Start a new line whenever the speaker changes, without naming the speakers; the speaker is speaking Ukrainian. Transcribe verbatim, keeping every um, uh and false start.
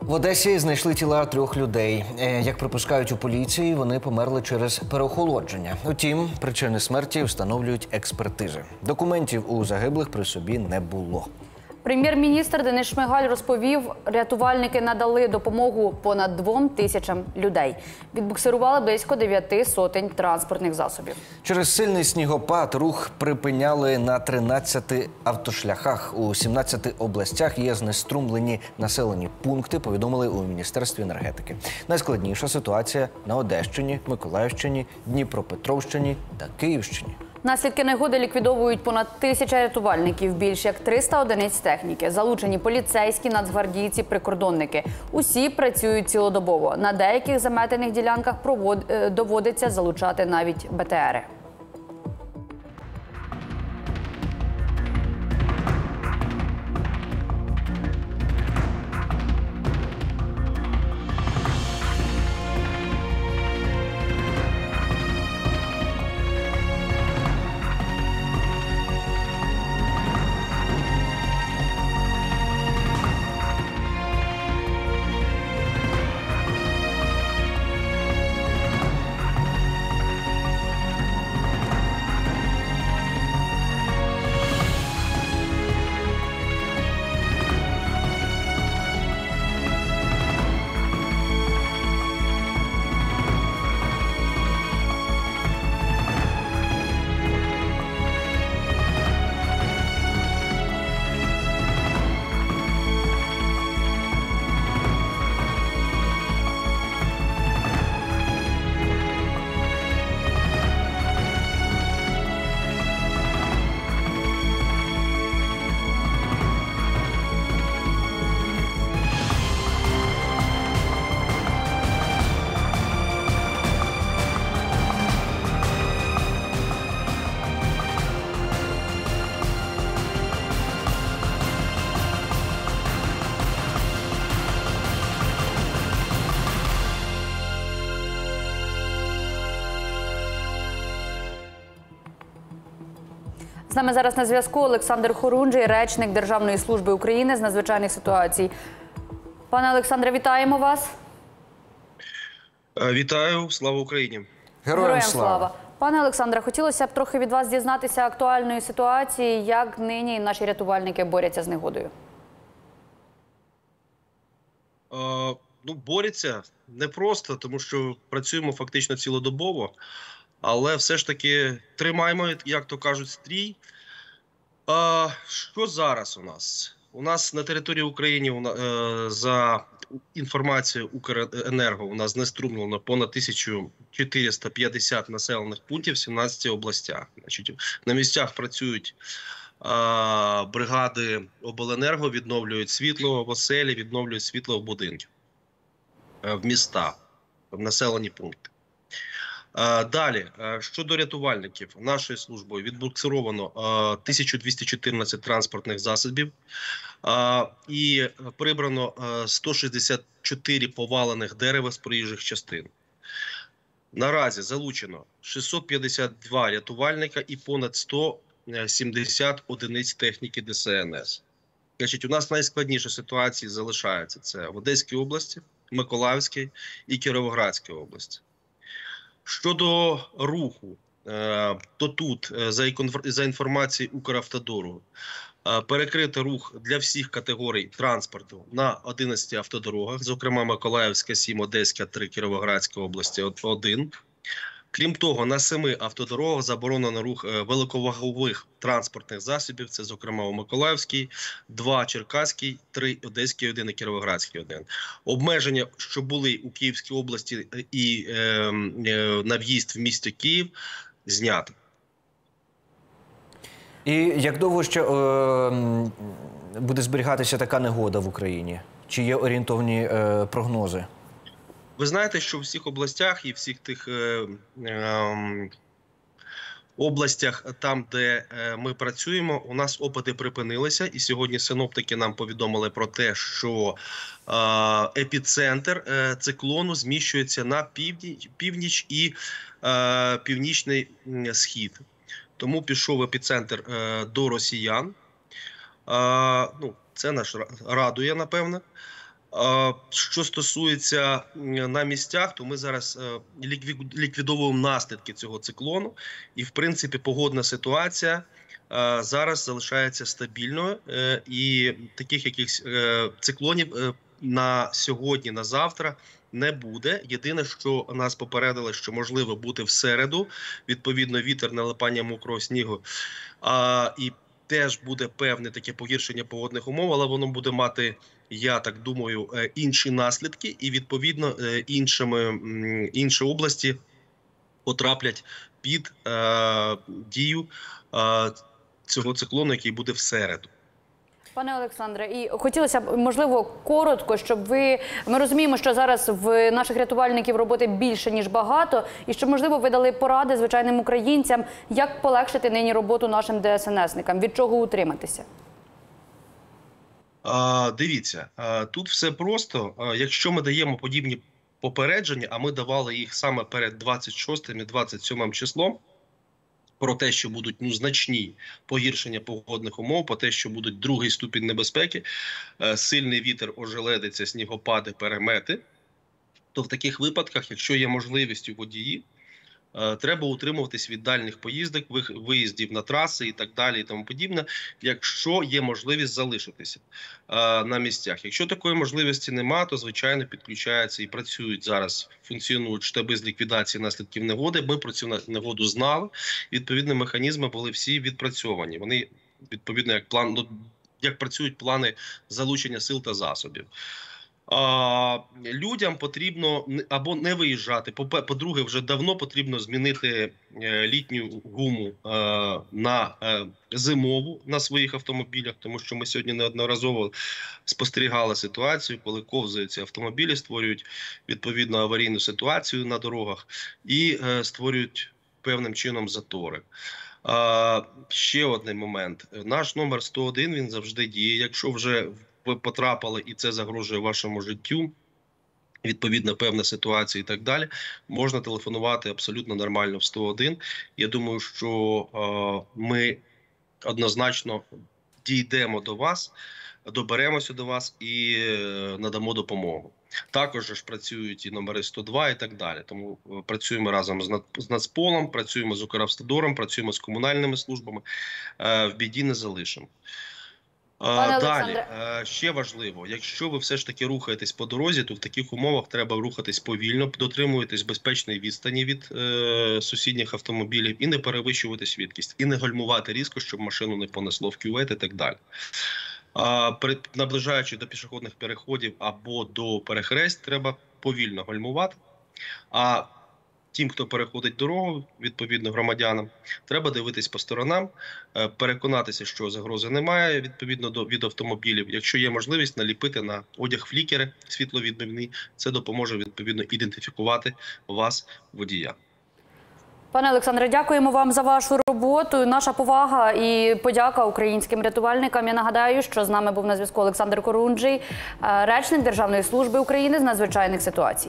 В Одесі знайшли тіла трьох людей. Як припускають у поліції, вони померли через переохолодження. Утім, причини смерті встановлюють експертизи. Документів у загиблих при собі не було.
Прем'єр-міністр Денис Шмигаль розповів, рятувальники надали допомогу понад двом тисячам людей. Відбуксирували близько дев'яти сотень транспортних засобів.
Через сильний снігопад рух припиняли на тринадцяти автошляхах. У сімнадцяти областях є знеструмлені населені пункти, повідомили у Міністерстві енергетики. Найскладніша ситуація на Одещині, Миколаївщині, Дніпропетровщині та Київщині.
Наслідки негоди ліквідовують понад тисяча рятувальників, більш як триста одиниць техніки. Залучені поліцейські, нацгвардійці, прикордонники. Усі працюють цілодобово. На деяких заметених ділянках доводиться залучати навіть Бе Те Ери. З нами зараз на зв'язку Олександр Хорунжий, речник Державної служби України з надзвичайних ситуацій. Пане Олександре, вітаємо вас.
Вітаю. Слава Україні.
Героям слава.
Пане Олександре, хотілося б трохи від вас дізнатися актуальної ситуації, як нині наші рятувальники борються з негодою.
Е, ну, борються непросто, тому що працюємо фактично цілодобово. Але все ж таки тримаємо, як то кажуть, стрій. А, що зараз у нас? У нас на території України, за інформацією Укренерго, у нас знеструмлено понад тисяча чотириста п'ятдесят населених пунктів в сімнадцяти областях. Значить, на місцях працюють а, бригади обленерго, відновлюють світло в оселі, відновлюють світло в будинках, в міста, в населені пункти. Далі, щодо рятувальників, нашою службою відбуксировано тисячу двісті чотирнадцять транспортних засобів і прибрано сто шістдесят чотири повалених дерева з проїжджих частин. Наразі залучено шістсот п'ятдесят два рятувальника і понад сто сімдесят одиниць техніки Де Се Ен Ес. Значить, у нас найскладніші ситуації залишаються. Це в Одеській області, Миколаївській і Кіровоградській області. Щодо руху, то тут, за інформацією Укравтодору, перекрито рух для всіх категорій транспорту на одинадцяти автодорогах, зокрема Миколаївська сім, Одеська три, Кіровоградська області один. Крім того, на семи автодорогах заборонено рух великовагових транспортних засобів, це, зокрема, у Миколаївській, два Черкаській, три Одеській один і Кіровоградській один. Обмеження, що були у Київській області і е, е, на в'їзд в місто Київ, знято.
І як довго ще е, буде зберігатися така негода в Україні? Чи є орієнтовні е, прогнози?
Ви знаєте, що в всіх областях і всіх тих е, е, областях, там, де е, ми працюємо, у нас опади припинилися. І сьогодні синоптики нам повідомили про те, що е, епіцентр е, циклону зміщується на північ, північ і е, північний схід. Тому пішов епіцентр е, до росіян. Е, ну, це нас радує, напевно. Що стосується на місцях, то ми зараз ліквідовуємо наслідки цього циклону. І, в принципі, погодна ситуація зараз залишається стабільною. І таких якихось циклонів на сьогодні, на завтра не буде. Єдине, що нас попередили, що можливо бути в середу, відповідно вітер, налипання мокрого снігу, а, і теж буде певне таке погіршення погодних умов, але воно буде мати, я так думаю, інші наслідки, і відповідно іншими, інші області потраплять під е, дію е, цього циклону, який буде в середу.
Пане Олександре, і хотілося б, можливо, коротко, щоб ви... Ми розуміємо, що зараз в наших рятувальників роботи більше, ніж багато, і щоб, можливо, ви дали поради звичайним українцям, як полегшити нині роботу нашим де ес ен есникам, від чого утриматися?
А, дивіться, а, тут все просто. А, якщо ми даємо подібні попередження, а ми давали їх саме перед двадцять шостим і двадцять сьомим числом, про те, що будуть ну, значні погіршення погодних умов, про те, що будуть другий ступінь небезпеки, сильний вітер, ожеледиця, снігопади, перемети, то в таких випадках, якщо є можливість у водії, треба утримуватись від дальніх поїздок, виїздів на траси і так далі, і тому подібне, якщо є можливість залишитися на місцях. Якщо такої можливості немає, то, звичайно, підключаються і працюють зараз, функціонують штаби з ліквідації наслідків негоди. Ми про цю негоду знали, відповідні механізми були всі відпрацьовані. Вони, відповідно, як, план, ну, як працюють плани залучення сил та засобів. А, людям потрібно або не виїжджати. По-друге, вже давно потрібно змінити літню гуму е, на е, зимову на своїх автомобілях, тому що ми сьогодні неодноразово спостерігали ситуацію, коли ковзаються автомобілі, створюють відповідно аварійну ситуацію на дорогах і е, створюють певним чином затори. А, ще один момент. Наш номер сто один, він завжди діє. Якщо вже ви потрапили і це загрожує вашому життю, відповідно певна ситуація і так далі, можна телефонувати абсолютно нормально в сто один. Я думаю, що е, ми однозначно дійдемо до вас, доберемося до вас і е, надамо допомогу. Також ж працюють і номери сто два і так далі. Тому працюємо разом з, з Нацполом, працюємо з Укравтодором, працюємо з комунальними службами. Е, в біді не залишимо.
Пане
Далі, ще важливо, якщо ви все ж таки рухаєтесь по дорозі, то в таких умовах треба рухатись повільно, дотримуєтесь безпечної відстані від е, сусідніх автомобілів і не перевищувати швидкість, і не гальмувати різко, щоб машину не понесло в кювет і так далі. А, при, наближаючи до пішохідних переходів або до перехресть, треба повільно гальмувати. А тим, хто переходить дорогу, відповідно громадянам, треба дивитись по сторонам, переконатися, що загрози немає відповідно до від автомобілів. Якщо є можливість, наліпити на одяг флікери світловідбивні, це допоможе відповідно ідентифікувати вас, водія.
Пане Олександре, дякуємо вам за вашу роботу. Наша повага і подяка українським рятувальникам. Я нагадаю, що з нами був на зв'язку Олександр Корунжий, речник Державної служби України з надзвичайних ситуацій.